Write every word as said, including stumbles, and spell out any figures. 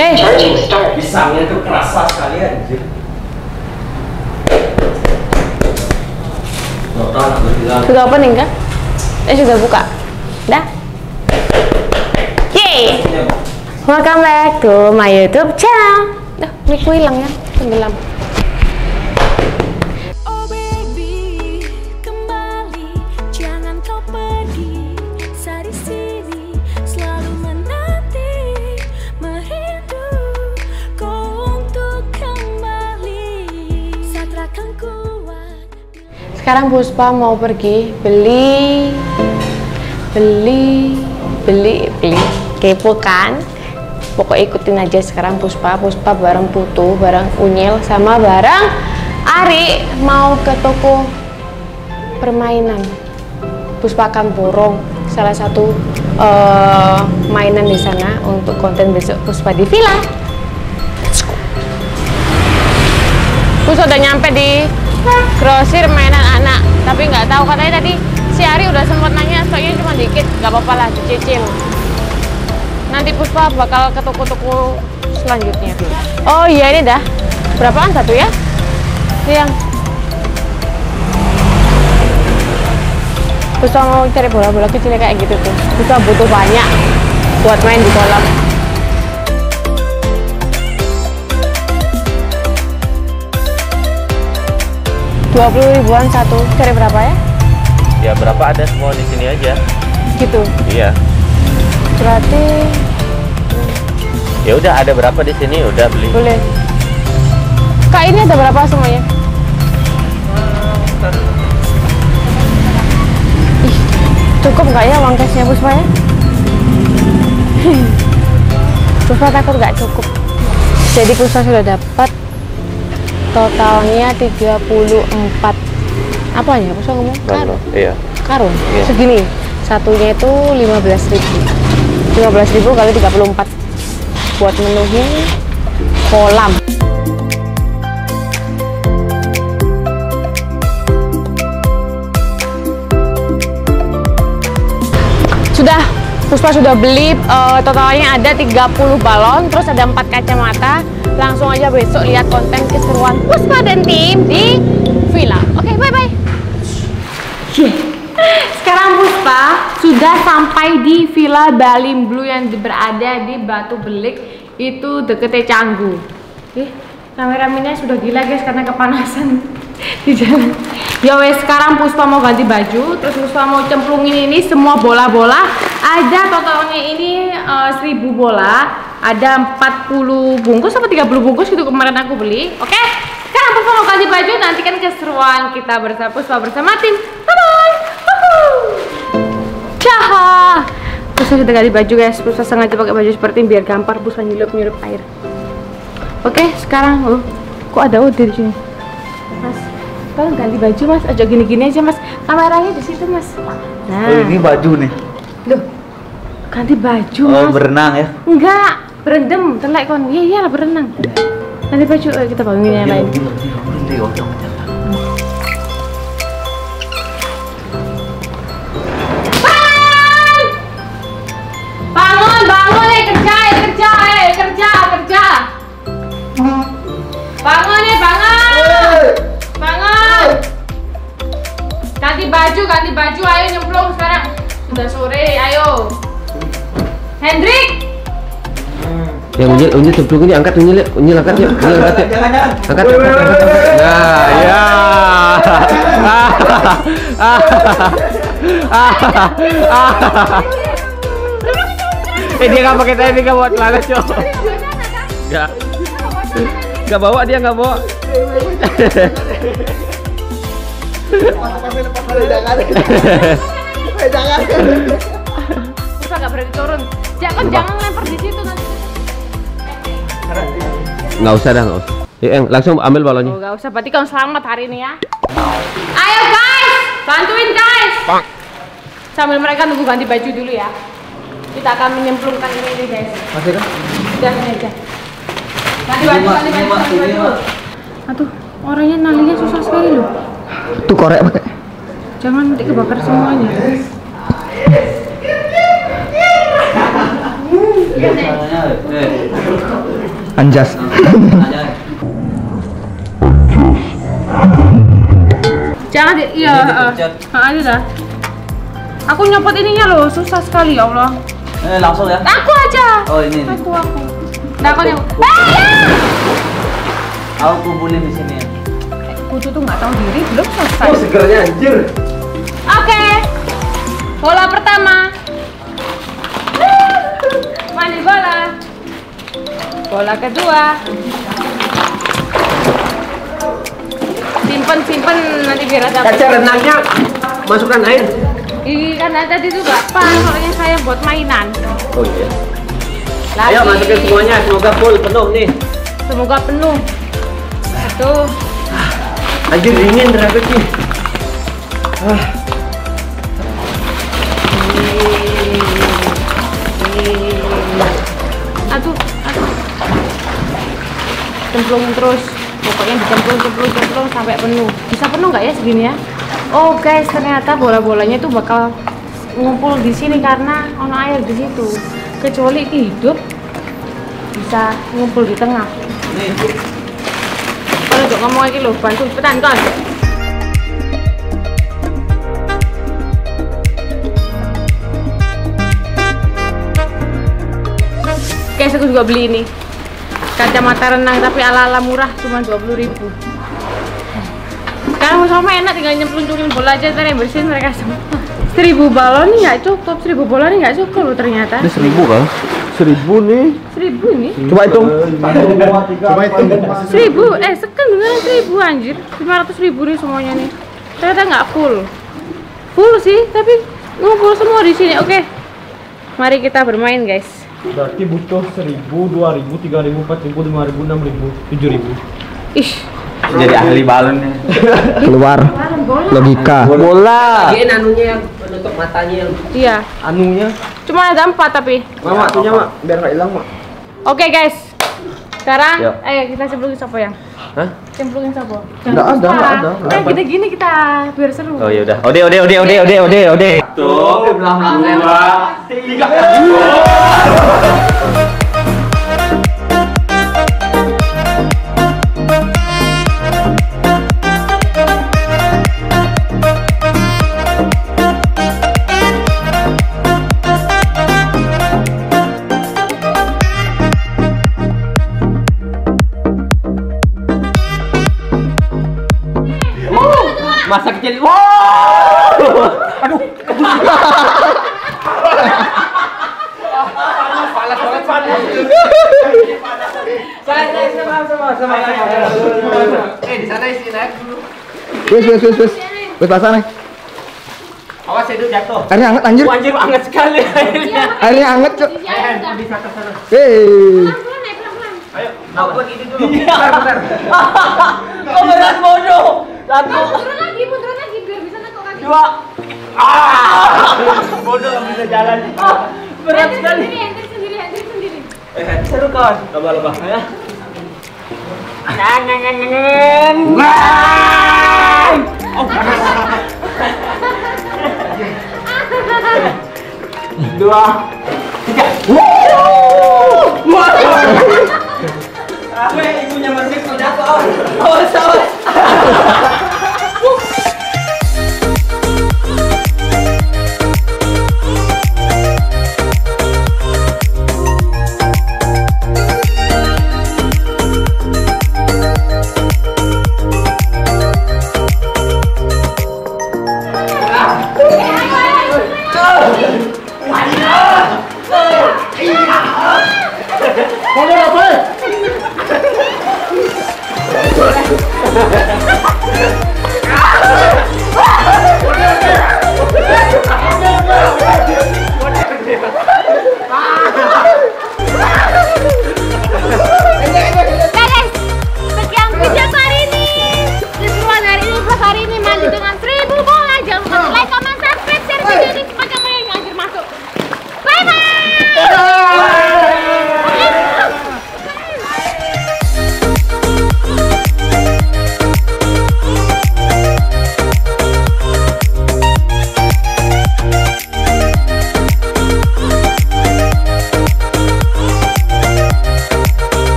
Hei, pisangnya tuh kerasa sekali anjir. sudah opening kan? Eh sudah buka. Dah. Yeay. Welcome back to my YouTube channel. Dah, mic ku hilang ya. Tenggelam. Sekarang Puspa mau pergi beli beli beli beli kepo kan, pokoknya ikutin aja. Sekarang Puspa Puspa bareng Putu, bareng Unyil, sama bareng Ari mau ke toko permainan. Puspa akan borong salah satu uh, mainan di sana untuk konten besok Puspa di villa. Puspa udah nyampe di grosir mainan anak, tapi nggak tahu, katanya tadi si Ari udah sempat nanya stoknya cuma dikit, nggak apa-apa lah dicicil. Nanti Puspa bakal ke toko-toko selanjutnya. Oh iya, ini dah berapaan satu ya? Yang Puspa mau cari bola-bola kecil kayak gitu tuh. Puspa butuh banyak buat main di kolam. dua puluh ribuan satu, cari berapa ya? Ya berapa ada semua di sini aja. Gitu? Iya. Berarti ya udah, ada berapa di sini udah beli. Boleh. Kak, ini ada berapa semuanya? Ih, cukup nggak ya uang cashnya Puspa ya? Puspa takut nggak cukup. Jadi Puspa sudah dapat totalnya tiga puluh empat. Apa ya Puspa ngomong? Karun. Iya. Karun. Iya. Segini. Satunya itu lima belas ribu. lima belas ribu kali tiga puluh empat buat menuhi kolam. Sudah, Puspa sudah beli, uh, totalnya ada tiga puluh balon, terus ada empat kacamata. Langsung aja besok lihat konten keseruan Puspa dan tim di villa. Oke, okay, bye-bye. Yeah. Sekarang Puspa sudah sampai di Villa Balim Blue yang berada di Batu Belik, itu deketnya Canggu. Eh, kameramennya sudah gila guys karena kepanasan di jalan. Ya wes, sekarang Puspa mau ganti baju, terus Puspa mau cemplungin ini semua bola-bola. Ada totalnya ini uh, seribu bola. Ada empat puluh bungkus apa tiga puluh bungkus gitu kemarin aku beli. Oke, okay? Sekarang Puspa mau ganti baju, nantikan keseruan kita bersama Puspa bersama tim. Bye bye. Caha. Puspa sudah ganti baju guys. Puspa sengaja pakai baju seperti ini biar gampang Puspa nyurup-nyurup air. Oke, okay, sekarang oh, kok ada Ode di sini? Mas, tolong ganti baju Mas. Aja gini-gini aja Mas. Kameranya di situ Mas. Nah. Oh, ini baju nih. Loh, ganti baju oh, Mas. Oh, berenang ya? Enggak, berendam, telek kon. Iya iyalah berenang. Ganti baju, ayo kita bangunin yang lain. Bangun, bangun, eh kerja, eh kerja, eh kerja, kerja. Bangun nih, bangun. Bangun. Ganti baju, ganti baju, ayo nyemplung sekarang. Sudah sore, ayo. Hendrik. Yang Unyil, Unyil cemplungin ya, angkat Unyil ya, Unyil angkat ya, Unyil angkat ya. Jangan, jangan. Angkat, angkat, angkat, angkat. Nah, ya. Eh dia nggak pakai tadi, nggak bawa celana cok. Nggak. Nggak bawa, dia nggak bawa. Jangan. Puspa nggak berani turun. Jangan, jangan lempar di situ nanti. Nggak usah dah, nggak usah. Ya, Eng, langsung ambil balonnya. Oh, nggak usah, berarti kamu selamat hari ini ya. Ayo guys, bantuin guys. Pak. Sambil mereka nunggu ganti baju dulu ya. Kita akan menyemplungkan ini nih guys. Masih kan? Udah, ini aja. Ganti baju, ganti baju, ganti baju. Aduh, orangnya nalinya susah sekali loh. Tuh korek pakai. Jangan nanti kebakar semuanya. Anjas. Jangan di, iya, uh, uh, aja dah. Aku nyopot ininya loh, susah sekali ya Allah. Eh, langsung ya. Aku aja. Oh, ini. Aku aku. Nah, aku yang. Aku kumpulin di sini ya. Kutu tuh nggak tahu diri, belum selesai. Oh, segernya anjir. Oke. Bola pertama. Mandi bola. Bola kedua. Simpen simpen nanti biar ada. Kaca renangnya masukkan air. Ih, kan tadi itu nggak pas, soalnya saya buat mainan. Oh iya. Lagi. Ayo masukin semuanya, semoga full penuh nih. Semoga penuh. Tuh. Anjir dingin rabbit nih. Ah. Aduh, aduh. Cemplung terus. Pokoknya dicemplung, cemplung, cemplung sampai penuh. Bisa penuh nggak ya segini ya? Oh guys, ternyata bola-bolanya tuh bakal ngumpul di sini karena ono air di situ. Kecuali hidup bisa ngumpul di tengah. Nih. Kalau untuk ngomong lagi loh, bantu cepetan kan. Guys, aku juga beli ini kacamata renang tapi ala-ala murah, cuma dua puluh ribu. Sekarang sama enak, tinggal nyemplung-nyemplung bola aja, ntar yang bersihin mereka semua. Seribu balon nih nggak cukup, seribu bola nih nggak cukup loh ternyata. Ini seribu kan? Seribu nih. Seribu nih? Coba hitung. Coba hitung. Seribu, eh sekan beneran seribu anjir. Lima ratus ribu nih semuanya nih. Ternyata nggak full. Full sih, tapi ngumpul semua di sini. Oke, mari kita bermain guys. Berarti butuh seribu, dua ribu, tiga ribu, empat ribu, lima ribu, enam ribu, tujuh ribu. Ih, Jadi ahli balonnya. Keluar bola. logika. Bola. Ini anunya yang menutup matanya yang Iya, Anunya. cuma ada empat tapi. Mama, atunya mak, biar nggak hilang mak. Oke guys, sekarang Yuk. eh kita cemplungin sapo yang. Hah? Cemplungin sapo. Nggak ada, nggak ada. Nah, kita gini kita biar seru. Oh ya udah. Ode ode ode ode ode ode ode. Tuh, belang belang. Dua, tiga. Masa kecil. Wow. Aduh. Panas banget panas. Saya saya sama sama sama sama. Eh di sana isi naik dulu. Wes wes wes wes. Wes pasang nih. Awas itu jatuh. Airnya hangat anjir. Wah, anjir hangat sekali airnya. Airnya hangat, Cok. Di sana sana. Hei. Ayo, mau buat ini dulu. Bentar bentar. Kok berat bodoh. Satu. Mundur lagi, mundur lagi biar bisa nangkep kaki. Dua. Ah. Bodoh nggak bisa jalan. Ah, berat Hendrik sekali. sendiri, Hendrik sendiri, Hendrik sendiri. Eh, seru kawan. Coba-coba ya. Nang nang nang nang. Wah. Oh, panas. Dua. Tiga. Wow. Wah. Apa ibunya Marmik kok jatuh? Awas awas.